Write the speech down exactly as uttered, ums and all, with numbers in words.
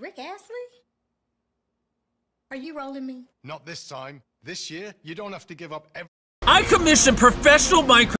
Rick Astley? Are you rolling me? Not this time. This year, you don't have to give up every... I commission professional Minecraft